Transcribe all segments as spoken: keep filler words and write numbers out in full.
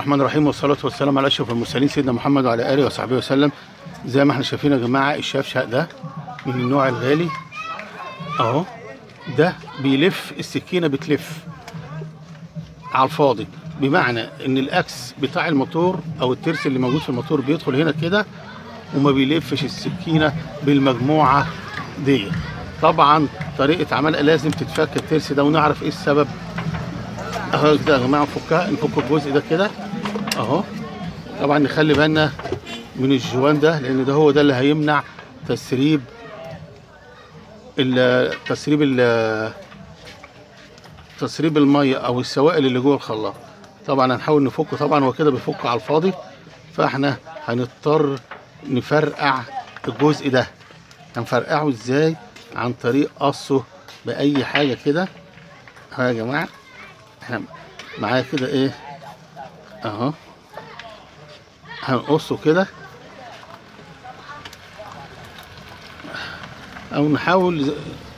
الرحمن الرحيم، والصلاة والسلام على أشرف المرسلين سيدنا محمد وعلى آله وصحبه وسلم. زي ما احنا شايفين يا جماعة الشفشق ده من النوع الغالي اهو، ده بيلف السكينة بتلف على الفاضي، بمعنى ان الاكس بتاع الموتور او الترس اللي موجود في الموتور بيدخل هنا كده وما بيلفش السكينة بالمجموعة دي. طبعا طريقة عملها لازم تتفك الترس ده ونعرف ايه السبب اهو كده يا جماعة. نفكها نفك الجزء ده كده اهو. طبعا نخلي بالنا من الجوان ده لان ده هو ده اللي هيمنع تسريب ال تسريب ال تسريب الميه او السوائل اللي جوه الخلاط. طبعا هنحاول نفكه، طبعا هو كده بيفك على الفاضي، فاحنا هنضطر نفرقع الجزء ده. هنفرقعه ازاي؟ عن طريق قصه باي حاجه كده اهو يا جماعه. احنا معايا كده ايه اهو، هنقصه كده او نحاول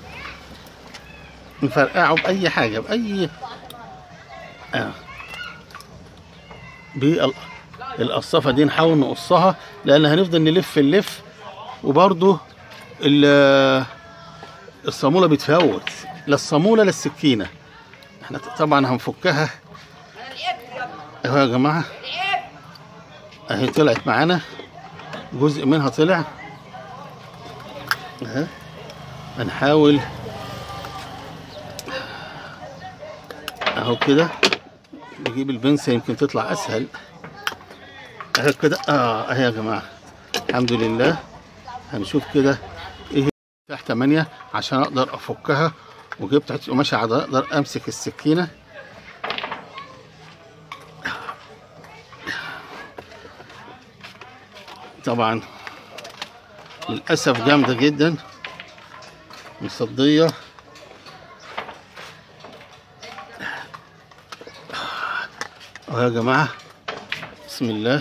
نفرقعه باي حاجه باي اه بالقصافه دي. نحاول نقصها لان هنفضل نلف نلف وبرده الصاموله بتفوت، لا الصاموله لا السكينه. احنا طبعا هنفكها اهو يا جماعه اهي. طلعت معانا جزء منها طلع اهي. هنحاول اهو كده نجيب البنسة يمكن تطلع اسهل اهي كده اه اهي يا جماعه. الحمد لله. هنشوف كده ايه تحت تمانية عشان اقدر افكها، وجبت حته قماشه عشان اقدر امسك السكينه. طبعا للاسف جامده جدا مصديه اهو يا جماعه. بسم الله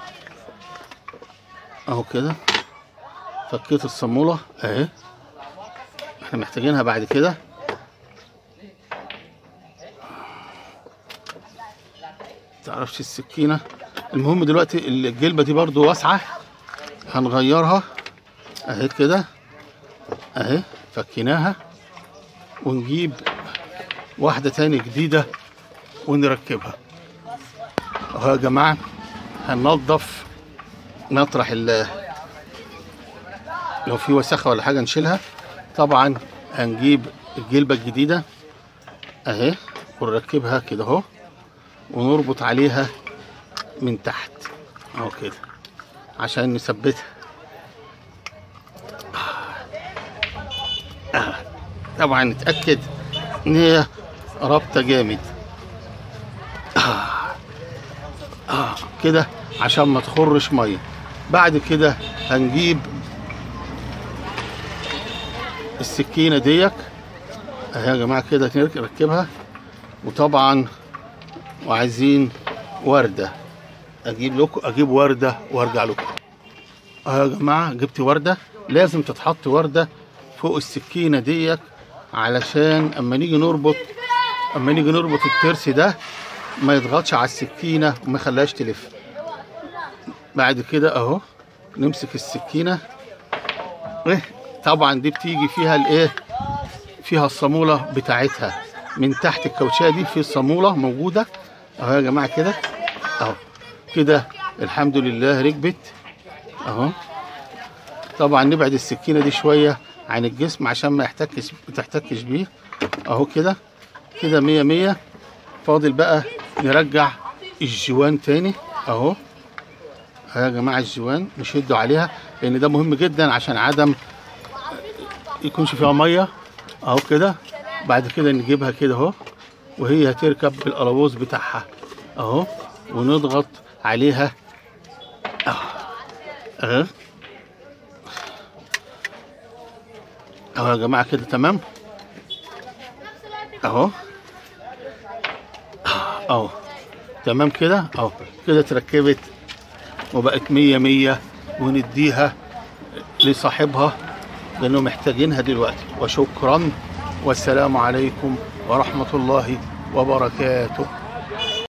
اهو كده فكيت الصاموله اهي. احنا محتاجينها بعد كده متعرفش السكينه. المهم دلوقتي الجلبه دي برضو واسعه، هنغيرها اهي كده اهي. فكيناها ونجيب واحده تاني جديده ونركبها اهو يا جماعه. هننضف نطرح لو في وسخه ولا حاجه نشيلها. طبعا هنجيب الجلبه الجديده اهي ونركبها كده اهو، ونربط عليها من تحت اهو كده عشان نثبتها. آه. طبعا نتاكد ان هي رابطه جامد آه. آه. كده عشان ما تخرش ميه. بعد كده هنجيب السكينه ديك اهي يا جماعه كده نركبها. وطبعا وعايزين ورده، اجيب لكم اجيب ورده وارجع لكم اهو يا جماعه. جبت ورده، لازم تتحط ورده فوق السكينه ديك علشان اما نيجي نربط اما نيجي نربط الترس ده ما يضغطش على السكينه وما يخليهاش تلف. بعد كده اهو نمسك السكينه ايه. طبعا دي بتيجي فيها الايه، فيها الصاموله بتاعتها من تحت الكاوتشيه دي، في الصاموله موجوده اهو يا جماعه كده اهو كده. الحمد لله ركبت اهو. طبعا نبعد السكينه دي شويه عن الجسم عشان ما يحتكش ما تحتكش بيه اهو كده كده مية مية. فاضل بقى نرجع الجوان تاني اهو اهو يا جماعه. الجوان نشدوا عليها لان ده مهم جدا عشان عدم يكونش فيها ميه اهو كده. بعد كده نجيبها كده اهو وهي هتركب بالقلاووز بتاعها اهو، ونضغط عليها اهو اهو اهو يا جماعه كده تمام اهو اهو تمام كده اهو كده اتركبت وبقت مية مية. ونديها لصاحبها لانه محتاجينها دلوقتي. وشكرا والسلام عليكم ورحمه الله وبركاته.